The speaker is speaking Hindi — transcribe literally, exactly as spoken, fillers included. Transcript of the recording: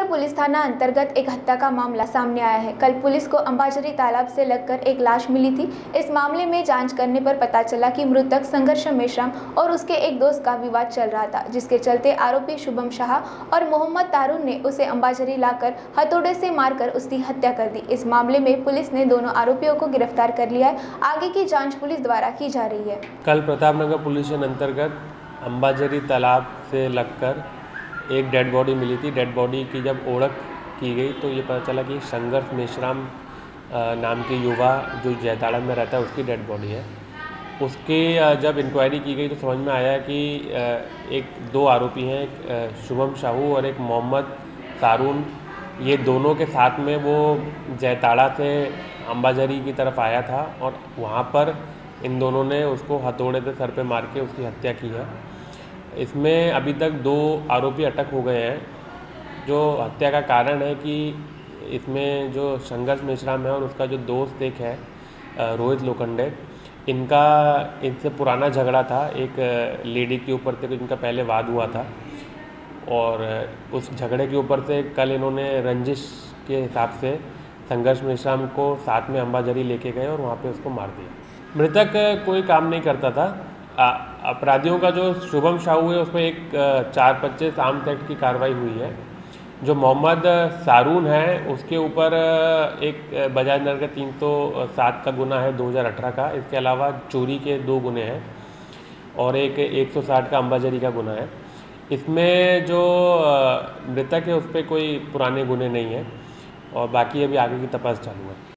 पुलिस थाना अंतर्गत एक हत्या का मामला सामने आया है। कल पुलिस को अंबाझरी तालाब से लगकर एक लाश मिली थी। इस मामले में जांच करने पर पता चला कि मृतक संघर्ष मेश्राम और उसके एक दोस्त का विवाद चल रहा था, जिसके चलते आरोपी शुभम शाह और मोहम्मद तारून ने उसे अंबाझरी लाकर हथौड़े से मारकर उसकी हत्या कर दी। इस मामले में पुलिस ने दोनों आरोपियों को गिरफ्तार कर लिया है। आगे की जाँच पुलिस द्वारा की जा रही है। कल प्रतापनगर पुलिस स्टेशन अंतर्गत अंबाझरी तालाब से लगकर एक डेड बॉडी मिली थी। डेड बॉडी की जब ओळख की गई तो ये पता चला कि संघर्ष मेश्राम नाम के युवा जो जैताड़ा में रहता है उसकी डेड बॉडी है। उसके जब इंक्वायरी की गई तो समझ में आया कि एक दो आरोपी हैं, एक शुभम शाहू और एक मोहम्मद तारून। ये दोनों के साथ में वो जैताड़ा से अंबाझरी की तरफ आया था और वहाँ पर इन दोनों ने उसको हथौड़े से सर पे मार के उसकी हत्या की है। इसमें अभी तक दो आरोपी अटक हो गए हैं। जो हत्या का कारण है कि इसमें जो संघर्ष मेश्राम है और उसका जो दोस्त एक है रोहित लोखंडे, इनका इनसे पुराना झगड़ा था। एक लेडी के ऊपर से इनका पहले वाद हुआ था और उस झगड़े के ऊपर से कल इन्होंने रंजिश के हिसाब से संघर्ष मेश्राम को साथ में अंबाझरी लेके गए और वहाँ पे उसको मार दिया। मृतक कोई काम नहीं करता था। अपराधियों का जो शुभम शाहू है उसमें एक चार पच्चीस आर्म्स एक्ट की कार्रवाई हुई है। जो मोहम्मद तारून है उसके ऊपर एक बजाज नगर का तीन सौ सात का गुना है दो हज़ार अठारह का। इसके अलावा चोरी के दो गुने हैं और एक एक सौ साठ का अंबाझरी का गुना है। इसमें जो मृतक है उस पर कोई पुराने गुने नहीं हैं और बाकी अभी आगे की तपास चालू है।